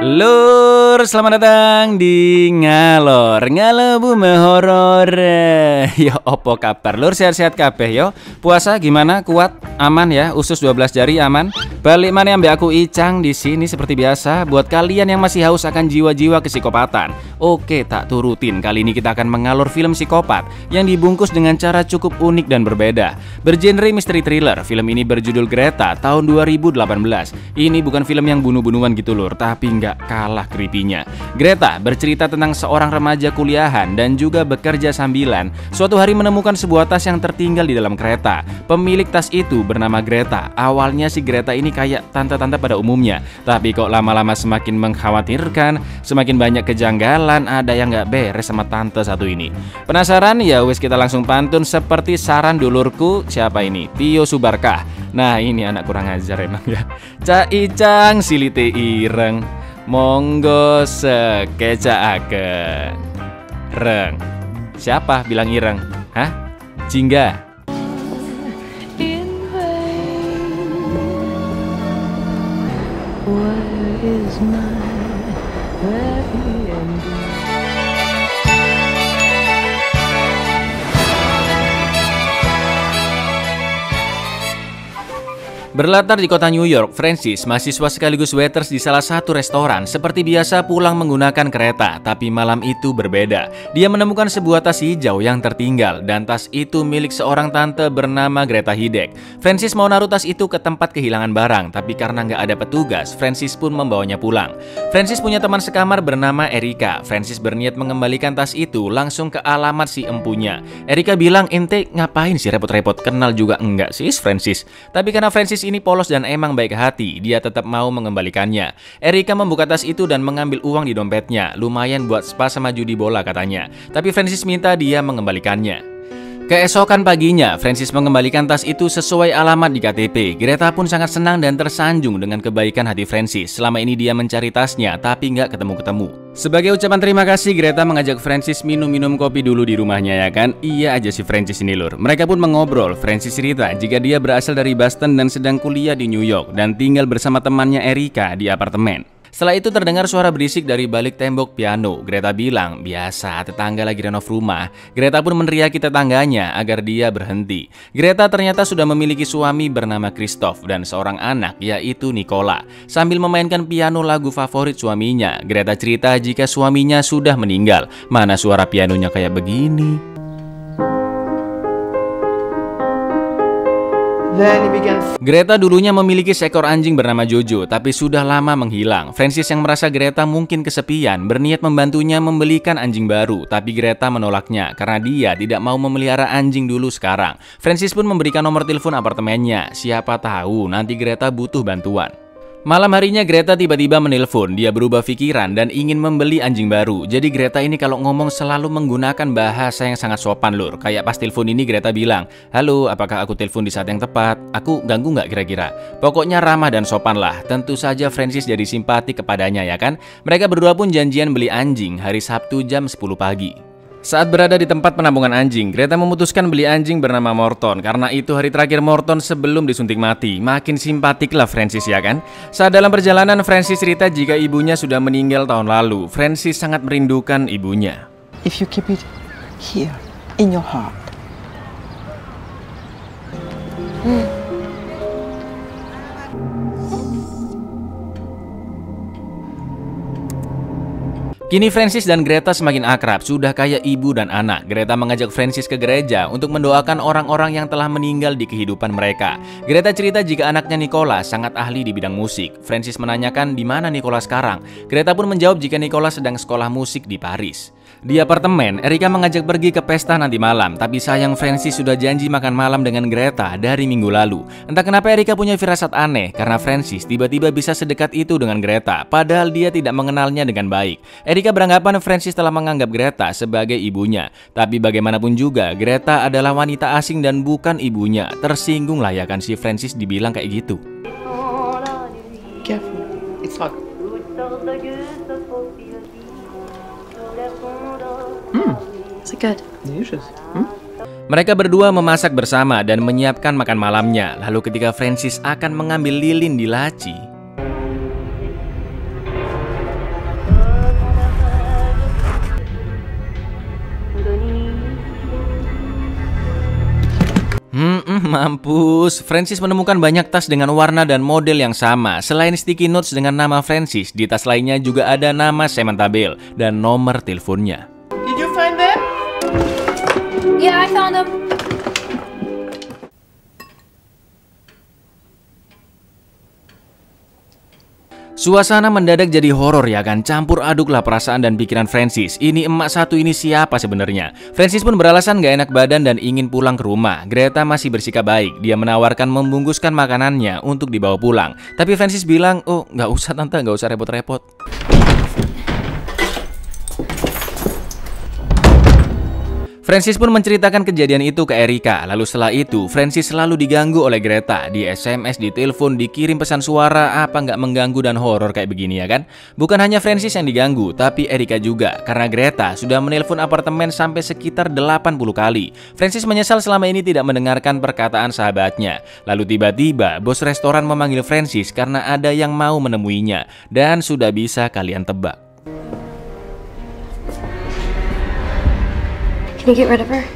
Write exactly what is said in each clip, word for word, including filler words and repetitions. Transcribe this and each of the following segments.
Lur, selamat datang di Ngalor Ngalebu Mehoror. Yo, opo kabar lur, sehat-sehat kabeh yo. Puasa gimana? Kuat? Aman ya? Usus dua belas jari aman? Balik mana ambek aku Icang di sini seperti biasa buat kalian yang masih haus akan jiwa-jiwa kesikopatan. Oke, tak turutin. Kali ini kita akan mengalur film psikopat yang dibungkus dengan cara cukup unik dan berbeda. Bergenre misteri thriller, film ini berjudul Greta tahun dua ribu delapan belas. Ini bukan film yang bunuh-bunuhan gitu lur, tapi nggak kalah creepy-nya. Greta bercerita tentang seorang remaja kuliahan dan juga bekerja sambilan. Suatu hari menemukan sebuah tas yang tertinggal di dalam kereta. Pemilik tas itu bernama Greta. Awalnya si Greta ini kayak tante-tante pada umumnya, tapi kok lama-lama semakin mengkhawatirkan, semakin banyak kejanggalan, ada yang nggak beres sama tante satu ini. Penasaran? Ya wes, kita langsung pantun seperti saran dulurku. Siapa ini? Tio Subarkah. Nah ini anak kurang ajar emang ya. Ca Icang silite ireng, monggo sekecaaken. Reng. Siapa bilang ireng? Hah? Jingga. Berlatar di kota New York, Francis, mahasiswa sekaligus waiters di salah satu restoran, seperti biasa pulang menggunakan kereta, tapi malam itu berbeda. Dia menemukan sebuah tas hijau yang tertinggal, dan tas itu milik seorang tante bernama Greta Hidek. Francis mau naruh tas itu ke tempat kehilangan barang, tapi karena nggak ada petugas, Francis pun membawanya pulang. Francis punya teman sekamar bernama Erika. Francis berniat mengembalikan tas itu langsung ke alamat si empunya. Erika bilang, ente ngapain sih repot-repot, kenal juga enggak sih Francis? Tapi karena Francis ini polos dan emang baik hati, dia tetap mau mengembalikannya. Erika membuka tas itu dan mengambil uang di dompetnya, lumayan buat spa sama judi bola katanya. Tapi Francis minta dia mengembalikannya. Keesokan paginya, Francis mengembalikan tas itu sesuai alamat di K T P. Greta pun sangat senang dan tersanjung dengan kebaikan hati Francis. Selama ini dia mencari tasnya, tapi nggak ketemu-ketemu. Sebagai ucapan terima kasih, Greta mengajak Francis minum-minum kopi dulu di rumahnya ya kan? Iya aja si Francis ini lur. Mereka pun mengobrol. Francis cerita jika dia berasal dari Boston dan sedang kuliah di New York dan tinggal bersama temannya Erika di apartemen. Setelah itu terdengar suara berisik dari balik tembok piano. Greta bilang, biasa tetangga lagi renov rumah. Greta pun meneriaki tetangganya agar dia berhenti. Greta ternyata sudah memiliki suami bernama Christoph dan seorang anak yaitu Nicola. Sambil memainkan piano lagu favorit suaminya, Greta cerita jika suaminya sudah meninggal. Mana suara pianonya kayak begini. Greta dulunya memiliki seekor anjing bernama Jojo, tapi sudah lama menghilang. Francis yang merasa Greta mungkin kesepian, berniat membantunya membelikan anjing baru, tapi Greta menolaknya karena dia tidak mau memelihara anjing dulu sekarang. Francis pun memberikan nomor telepon apartemennya, siapa tahu nanti Greta butuh bantuan. Malam harinya Greta tiba-tiba menelpon. Dia berubah pikiran dan ingin membeli anjing baru. Jadi Greta ini kalau ngomong selalu menggunakan bahasa yang sangat sopan lur. Kayak pas telepon ini Greta bilang, halo, apakah aku telepon di saat yang tepat? Aku ganggu nggak kira-kira? Pokoknya ramah dan sopan lah. Tentu saja Francis jadi simpati kepadanya ya kan. Mereka berdua pun janjian beli anjing hari Sabtu jam sepuluh pagi. Saat berada di tempat penampungan anjing, Greta memutuskan beli anjing bernama Morton. Karena itu hari terakhir Morton sebelum disuntik mati. Makin simpatiklah Francis ya kan. Saat dalam perjalanan, Francis cerita jika ibunya sudah meninggal tahun lalu. Francis sangat merindukan ibunya. If you keep it here in your heart. Hmm. Kini Francis dan Greta semakin akrab, sudah kayak ibu dan anak. Greta mengajak Francis ke gereja untuk mendoakan orang-orang yang telah meninggal di kehidupan mereka. Greta cerita jika anaknya Nicola sangat ahli di bidang musik. Francis menanyakan di mana Nicola sekarang. Greta pun menjawab jika Nicola sedang sekolah musik di Paris. Di apartemen, Erika mengajak pergi ke pesta nanti malam, tapi sayang Francis sudah janji makan malam dengan Greta dari minggu lalu. Entah kenapa Erika punya firasat aneh, karena Francis tiba-tiba bisa sedekat itu dengan Greta, padahal dia tidak mengenalnya dengan baik. Erika beranggapan Francis telah menganggap Greta sebagai ibunya, tapi bagaimanapun juga, Greta adalah wanita asing dan bukan ibunya. Tersinggung lah ya kan si Francis dibilang kayak gitu. Careful, it's hot. Hmm, is it good? Delicious. Hmm? Mereka berdua memasak bersama dan menyiapkan makan malamnya. Lalu ketika Francis akan mengambil lilin di laci, Mampus, Francis menemukan banyak tas dengan warna dan model yang sama. Selain sticky notes dengan nama Francis, di tas lainnya juga ada nama Samantha Bell dan nomor teleponnya. Did you find them? Yeah, I found them. Suasana mendadak jadi horor ya kan, campur aduklah perasaan dan pikiran Francis. Ini emak satu ini siapa sebenarnya? Francis pun beralasan gak enak badan dan ingin pulang ke rumah. Greta masih bersikap baik, dia menawarkan membungkuskan makanannya untuk dibawa pulang. Tapi Francis bilang, oh gak usah tante, gak usah repot-repot. Francis pun menceritakan kejadian itu ke Erika. Lalu setelah itu, Francis selalu diganggu oleh Greta. Di S M S, di telepon, dikirim pesan suara, apa nggak mengganggu dan horor kayak begini ya kan? Bukan hanya Francis yang diganggu, tapi Erika juga. Karena Greta sudah menelpon apartemen sampai sekitar delapan puluh kali. Francis menyesal selama ini tidak mendengarkan perkataan sahabatnya. Lalu tiba-tiba, bos restoran memanggil Francis karena ada yang mau menemuinya. Dan sudah bisa kalian tebak. Can you get rid of her?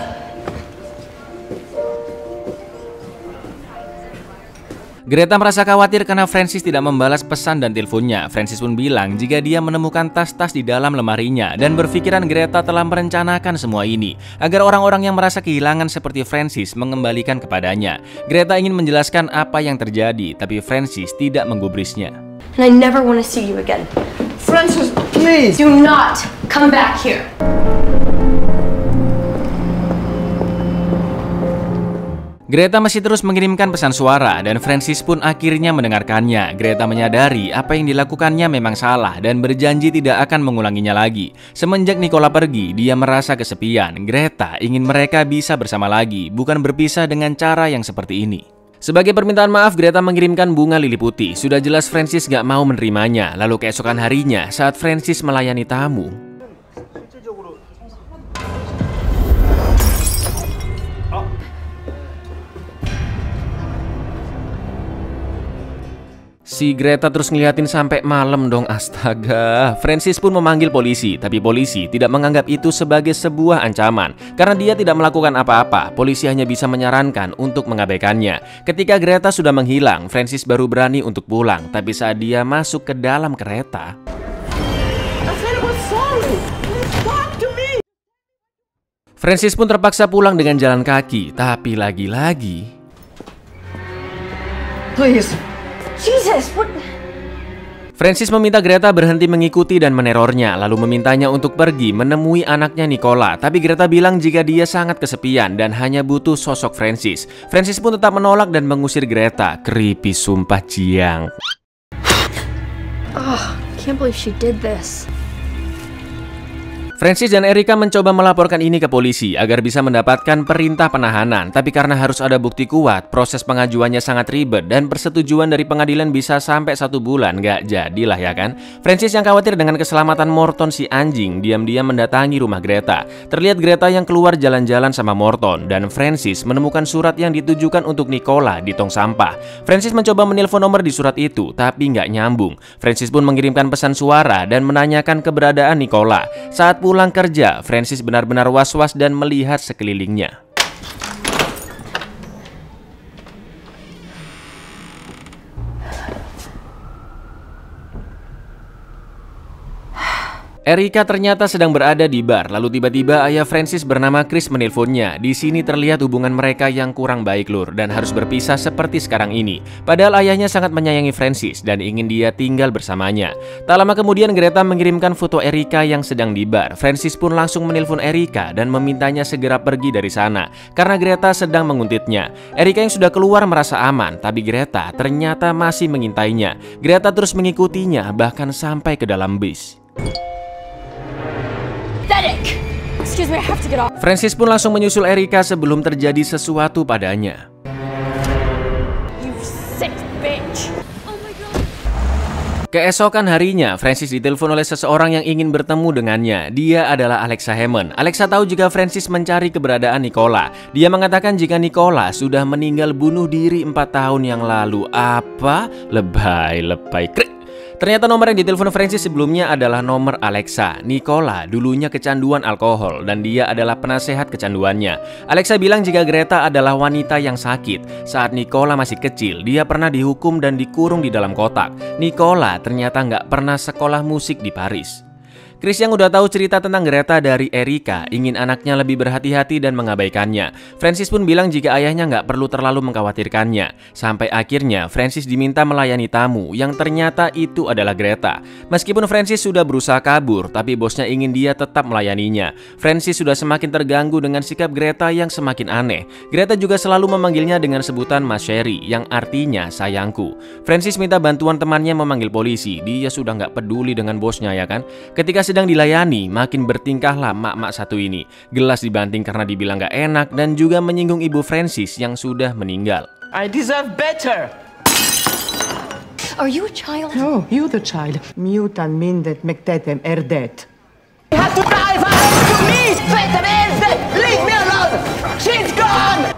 Greta merasa khawatir karena Francis tidak membalas pesan dan teleponnya. Francis pun bilang jika dia menemukan tas-tas di dalam lemarinya dan berpikiran Greta telah merencanakan semua ini agar orang-orang yang merasa kehilangan seperti Francis mengembalikan kepadanya. Greta ingin menjelaskan apa yang terjadi, tapi Francis tidak menggubrisnya. And I never want to see you again. Francis, please! Do not come back here. Greta masih terus mengirimkan pesan suara dan Francis pun akhirnya mendengarkannya. Greta menyadari apa yang dilakukannya memang salah dan berjanji tidak akan mengulanginya lagi. Semenjak Nicola pergi, dia merasa kesepian. Greta ingin mereka bisa bersama lagi, bukan berpisah dengan cara yang seperti ini. Sebagai permintaan maaf, Greta mengirimkan bunga lili putih. Sudah jelas Francis gak mau menerimanya. Lalu keesokan harinya, saat Francis melayani tamu, si Greta terus ngeliatin sampai malam dong, astaga. Francis pun memanggil polisi, tapi polisi tidak menganggap itu sebagai sebuah ancaman. Karena dia tidak melakukan apa-apa, polisi hanya bisa menyarankan untuk mengabaikannya. Ketika Greta sudah menghilang, Francis baru berani untuk pulang. Tapi saat dia masuk ke dalam kereta, Francis pun terpaksa pulang dengan jalan kaki. Tapi lagi-lagi, Please! Jesus, what? Francis meminta Greta berhenti mengikuti dan menerornya, lalu memintanya untuk pergi menemui anaknya Nicola. Tapi Greta bilang jika dia sangat kesepian dan hanya butuh sosok Francis. Francis pun tetap menolak dan mengusir Greta. Creepy sumpah Jiang. Oh, can't believe she did this. Francis dan Erika mencoba melaporkan ini ke polisi agar bisa mendapatkan perintah penahanan. Tapi karena harus ada bukti kuat, proses pengajuannya sangat ribet dan persetujuan dari pengadilan bisa sampai satu bulan. Gak jadilah ya kan? Francis yang khawatir dengan keselamatan Morton si anjing diam-diam mendatangi rumah Greta. Terlihat Greta yang keluar jalan-jalan sama Morton dan Francis menemukan surat yang ditujukan untuk Nicola di tong sampah. Francis mencoba menelpon nomor di surat itu tapi nggak nyambung. Francis pun mengirimkan pesan suara dan menanyakan keberadaan Nicola. Saat pulang kerja, Francis benar-benar was-was dan melihat sekelilingnya. Erika ternyata sedang berada di bar, lalu tiba-tiba ayah Francis bernama Chris menelponnya. Di sini terlihat hubungan mereka yang kurang baik lur, dan harus berpisah seperti sekarang ini. Padahal ayahnya sangat menyayangi Francis dan ingin dia tinggal bersamanya. Tak lama kemudian Greta mengirimkan foto Erika yang sedang di bar. Francis pun langsung menelpon Erika dan memintanya segera pergi dari sana karena Greta sedang menguntitnya. Erika yang sudah keluar merasa aman, tapi Greta ternyata masih mengintainya. Greta terus mengikutinya bahkan sampai ke dalam bis. Excuse me, I have to get off. Francis pun langsung menyusul Erika sebelum terjadi sesuatu padanya. You sick bitch. Oh my god. Keesokan harinya, Francis ditelepon oleh seseorang yang ingin bertemu dengannya. Dia adalah Alexa Hammond. Alexa tahu jika Francis mencari keberadaan Nicola. Dia mengatakan jika Nicola sudah meninggal bunuh diri empat tahun yang lalu. Apa? Lebay, lebay. Krik. Ternyata nomor yang ditelepon Francis sebelumnya adalah nomor Alexa. Nicola dulunya kecanduan alkohol dan dia adalah penasehat kecanduannya. Alexa bilang jika Greta adalah wanita yang sakit. Saat Nicola masih kecil, dia pernah dihukum dan dikurung di dalam kotak. Nicola ternyata nggak pernah sekolah musik di Paris. Chris yang udah tahu cerita tentang Greta dari Erika ingin anaknya lebih berhati-hati dan mengabaikannya. Francis pun bilang jika ayahnya nggak perlu terlalu mengkhawatirkannya. Sampai akhirnya Francis diminta melayani tamu yang ternyata itu adalah Greta. Meskipun Francis sudah berusaha kabur, tapi bosnya ingin dia tetap melayaninya. Francis sudah semakin terganggu dengan sikap Greta yang semakin aneh. Greta juga selalu memanggilnya dengan sebutan Mas Sherry yang artinya sayangku. Francis minta bantuan temannya memanggil polisi. Dia sudah nggak peduli dengan bosnya ya kan. Ketika sedang dilayani, makin bertingkahlah mak-mak satu ini. Gelas dibanting karena dibilang gak enak dan juga menyinggung ibu Francis yang sudah meninggal. I deserve better. Are you a child? No, you the child. Mutan mindet mektetem erdet. You have to die for to me! Mektetem erdet! Leave me alone! She's gone!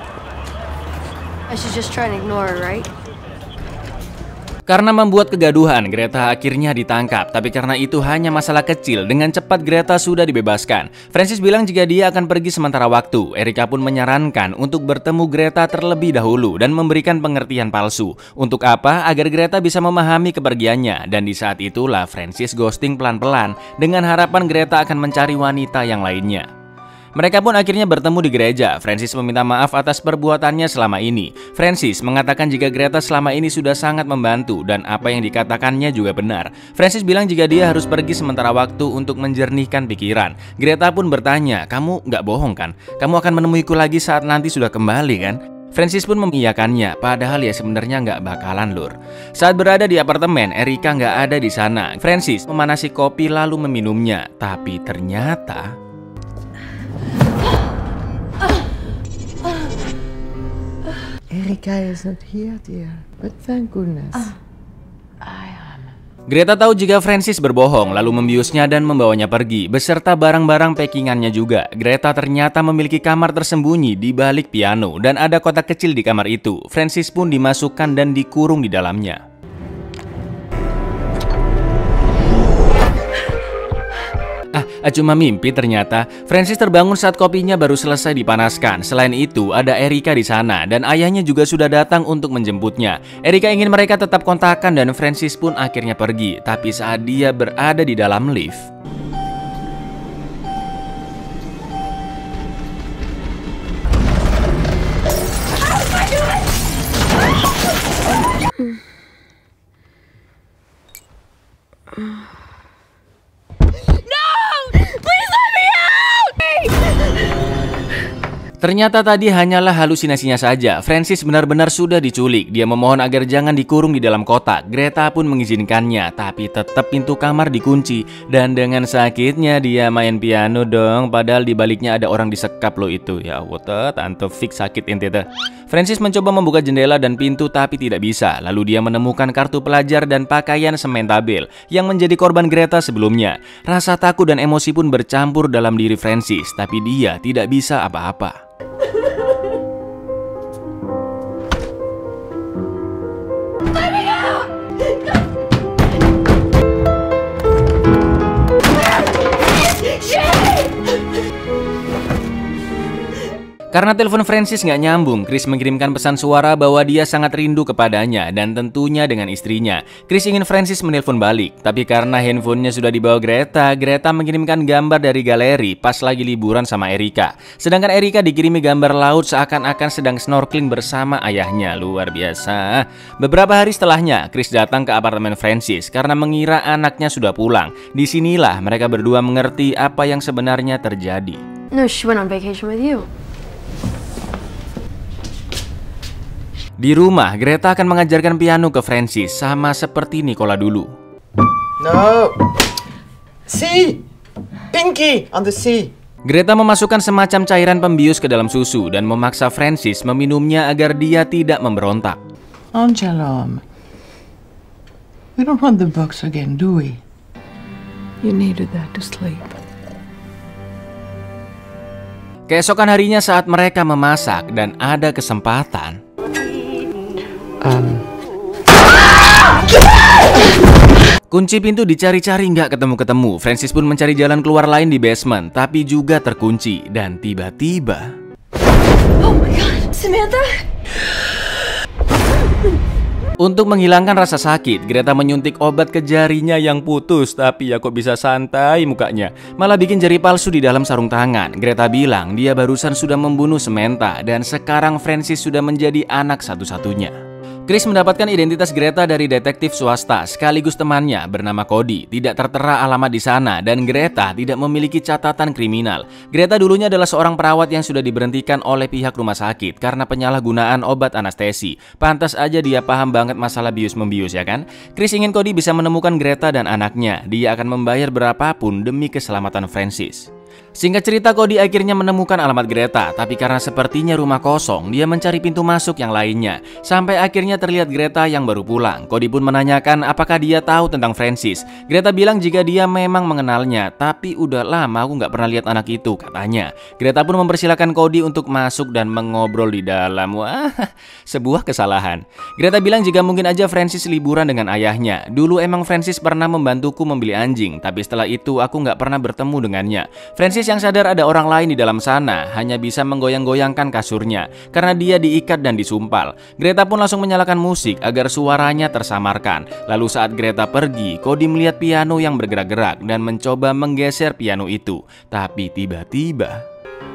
I should just try and ignore her, right? Karena membuat kegaduhan, Greta akhirnya ditangkap. Tapi karena itu hanya masalah kecil, dengan cepat Greta sudah dibebaskan. Francis bilang jika dia akan pergi sementara waktu. Erika pun menyarankan untuk bertemu Greta terlebih dahulu dan memberikan pengertian palsu. Untuk apa? Agar Greta bisa memahami kepergiannya. Dan di saat itulah Francis ghosting pelan-pelan dengan harapan Greta akan mencari wanita yang lainnya. Mereka pun akhirnya bertemu di gereja. Francis meminta maaf atas perbuatannya selama ini. Francis mengatakan jika Greta selama ini sudah sangat membantu dan apa yang dikatakannya juga benar. Francis bilang jika dia harus pergi sementara waktu untuk menjernihkan pikiran. Greta pun bertanya, kamu nggak bohong kan? Kamu akan menemuiku lagi saat nanti sudah kembali kan? Francis pun mengiyakannya, padahal ya sebenarnya nggak bakalan lur. Saat berada di apartemen, Erika nggak ada di sana. Francis memanasi kopi lalu meminumnya, tapi ternyata Erika is not here, dear. But thank goodness. Uh. I am. Greta tahu jika Francis berbohong, lalu membiusnya dan membawanya pergi, beserta barang-barang packingannya juga. Greta ternyata memiliki kamar tersembunyi di balik piano, dan ada kotak kecil di kamar itu. Francis pun dimasukkan dan dikurung di dalamnya. Ah, cuma mimpi ternyata. Francis terbangun saat kopinya baru selesai dipanaskan. Selain itu, ada Erika di sana dan ayahnya juga sudah datang untuk menjemputnya. Erika ingin mereka tetap kontakan dan Francis pun akhirnya pergi. Tapi saat dia berada di dalam lift, ternyata tadi hanyalah halusinasinya saja. Francis benar-benar sudah diculik. Dia memohon agar jangan dikurung di dalam kotak. Greta pun mengizinkannya, tapi tetap pintu kamar dikunci. Dan dengan sakitnya dia main piano dong. Padahal di baliknya ada orang disekap loh itu. Ya Allah, tante fix sakit ente teh. Francis mencoba membuka jendela dan pintu tapi tidak bisa. Lalu dia menemukan kartu pelajar dan pakaian semen tabel yang menjadi korban Greta sebelumnya. Rasa takut dan emosi pun bercampur dalam diri Francis, tapi dia tidak bisa apa-apa. Karena telepon Francis nggak nyambung, Chris mengirimkan pesan suara bahwa dia sangat rindu kepadanya dan tentunya dengan istrinya. Chris ingin Francis menelpon balik, tapi karena handphonenya sudah dibawa Greta, Greta mengirimkan gambar dari galeri pas lagi liburan sama Erika. Sedangkan Erika dikirimi gambar laut seakan-akan sedang snorkeling bersama ayahnya. Luar biasa. Beberapa hari setelahnya, Chris datang ke apartemen Francis karena mengira anaknya sudah pulang. Disinilah mereka berdua mengerti apa yang sebenarnya terjadi. No, she went on vacation with you. Di rumah, Greta akan mengajarkan piano ke Francis sama seperti Nicola dulu. No. See, Pinky on the sea. Greta memasukkan semacam cairan pembius ke dalam susu dan memaksa Francis meminumnya agar dia tidak memberontak. Angelom, we don't want the box again, do we? You needed that to sleep. Keesokan harinya saat mereka memasak dan ada kesempatan. Um. Kunci pintu dicari-cari nggak ketemu-ketemu. Francis pun mencari jalan keluar lain di basement, tapi juga terkunci. Dan tiba-tiba... Oh my God, Samantha? Untuk menghilangkan rasa sakit, Greta menyuntik obat ke jarinya yang putus. Tapi ya kok bisa santai mukanya, malah bikin jari palsu di dalam sarung tangan. Greta bilang dia barusan sudah membunuh Samantha dan sekarang Francis sudah menjadi anak satu-satunya. Chris mendapatkan identitas Greta dari detektif swasta sekaligus temannya bernama Cody. Tidak tertera alamat di sana dan Greta tidak memiliki catatan kriminal. Greta dulunya adalah seorang perawat yang sudah diberhentikan oleh pihak rumah sakit karena penyalahgunaan obat anestesi. Pantas aja dia paham banget masalah bius-membius, ya kan? Chris ingin Cody bisa menemukan Greta dan anaknya. Dia akan membayar berapapun demi keselamatan Francis. Singkat cerita, Cody akhirnya menemukan alamat Greta, tapi karena sepertinya rumah kosong, dia mencari pintu masuk yang lainnya. Sampai akhirnya terlihat Greta yang baru pulang. Cody pun menanyakan apakah dia tahu tentang Francis. Greta bilang jika dia memang mengenalnya, tapi udah lama aku nggak pernah lihat anak itu, katanya. Greta pun mempersilahkan Cody untuk masuk dan mengobrol di dalam. Wah, sebuah kesalahan. Greta bilang jika mungkin aja Francis liburan dengan ayahnya. Dulu emang Francis pernah membantuku membeli anjing, tapi setelah itu aku nggak pernah bertemu dengannya. Francis yang sadar ada orang lain di dalam sana hanya bisa menggoyang-goyangkan kasurnya karena dia diikat dan disumpal. Greta pun langsung menyalakan musik agar suaranya tersamarkan. Lalu saat Greta pergi, Cody melihat piano yang bergerak-gerak dan mencoba menggeser piano itu. Tapi tiba-tiba...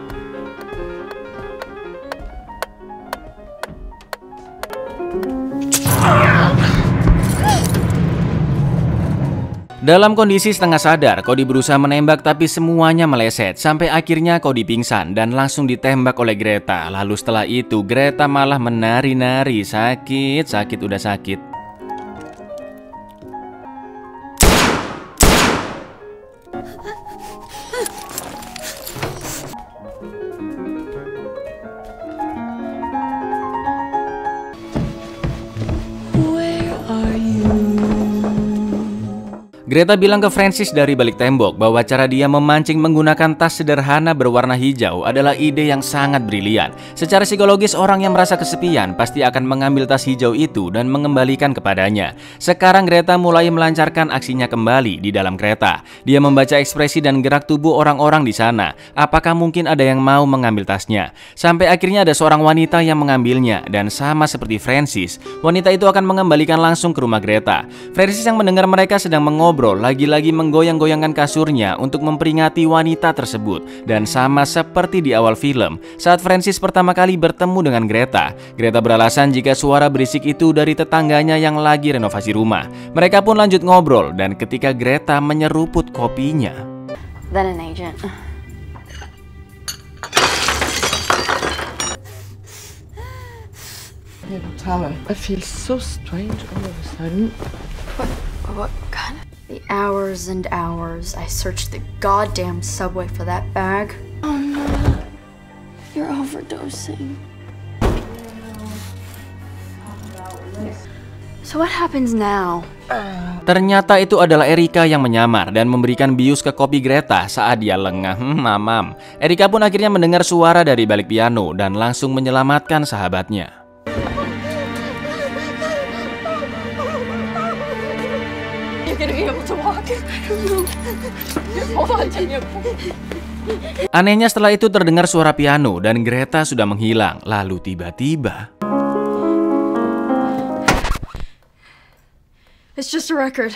Dalam kondisi setengah sadar, Cody berusaha menembak tapi semuanya meleset. Sampai akhirnya Cody pingsan dan langsung ditembak oleh Greta. Lalu setelah itu Greta malah menari-nari. Sakit, sakit, udah sakit. Greta bilang ke Francis dari balik tembok bahwa cara dia memancing menggunakan tas sederhana berwarna hijau adalah ide yang sangat brilian. Secara psikologis, orang yang merasa kesepian pasti akan mengambil tas hijau itu dan mengembalikan kepadanya. Sekarang Greta mulai melancarkan aksinya kembali di dalam kereta. Dia membaca ekspresi dan gerak tubuh orang-orang di sana. Apakah mungkin ada yang mau mengambil tasnya? Sampai akhirnya ada seorang wanita yang mengambilnya dan sama seperti Francis, wanita itu akan mengembalikan langsung ke rumah Greta. Francis yang mendengar mereka sedang mengobrol lagi-lagi menggoyang-goyangkan kasurnya untuk memperingati wanita tersebut. Dan sama seperti di awal film, saat Francis pertama kali bertemu dengan Greta, Greta beralasan jika suara berisik itu dari tetangganya yang lagi renovasi rumah. Mereka pun lanjut ngobrol dan ketika Greta menyeruput kopinya, Then an agent. Tyler, I feel so strange all of a sudden. What? What kind of... The hours and hours I searched the goddamn subway for that bag. Oh no. You're overdosing. So what happens now? Ternyata itu adalah Erika yang menyamar dan memberikan bius ke kopi Greta saat dia lengah. Hmm, mamam. Erika pun akhirnya mendengar suara dari balik piano dan langsung menyelamatkan sahabatnya. Anehnya setelah itu terdengar suara piano dan Greta sudah menghilang. Lalu tiba-tiba It's just a record.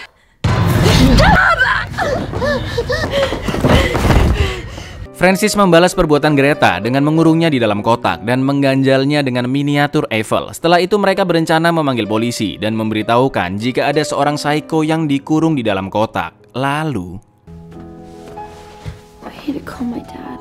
Francis membalas perbuatan Greta dengan mengurungnya di dalam kotak dan mengganjalnya dengan miniatur Eiffel. Setelah itu mereka berencana memanggil polisi dan memberitahukan jika ada seorang psycho yang dikurung di dalam kotak. Lalu I need to call my dad.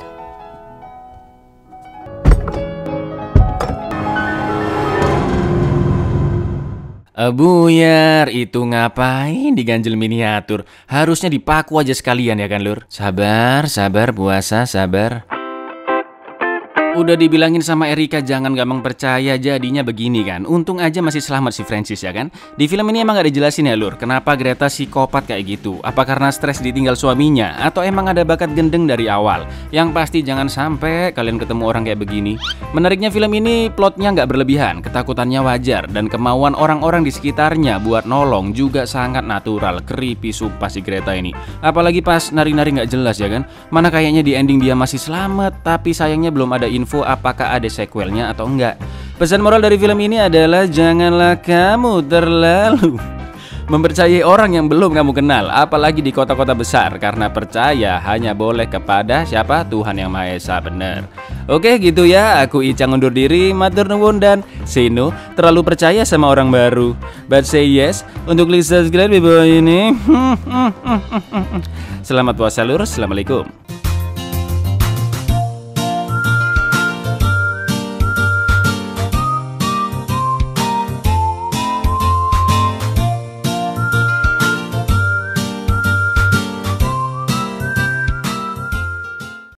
Buyar, itu ngapain diganjel miniatur? Harusnya dipaku aja sekalian ya kan, Lur? Sabar, sabar puasa, sabar. Udah dibilangin sama Erika jangan gampang percaya, jadinya begini kan. Untung aja masih selamat si Francis ya kan. Di film ini emang gak dijelasin ya lur, kenapa Greta psikopat kayak gitu. Apa karena stres ditinggal suaminya, atau emang ada bakat gendeng dari awal. Yang pasti jangan sampai kalian ketemu orang kayak begini. Menariknya film ini plotnya nggak berlebihan, ketakutannya wajar, dan kemauan orang-orang di sekitarnya buat nolong juga sangat natural. Creepy sumpah si Greta ini. Apalagi pas nari-nari nggak jelas ya kan. Mana kayaknya di ending dia masih selamat, tapi sayangnya belum ada info apakah ada sequelnya atau enggak. Pesan moral dari film ini adalah janganlah kamu terlalu mempercayai orang yang belum kamu kenal, apalagi di kota-kota besar, karena percaya hanya boleh kepada siapa? Tuhan Yang Maha Esa, bener. Oke gitu ya, aku Icang undur diri, matur nuwun dan say no terlalu percaya sama orang baru, but say yes untuk klik subscribe di bawah ini. Selamat puasa lur, assalamualaikum.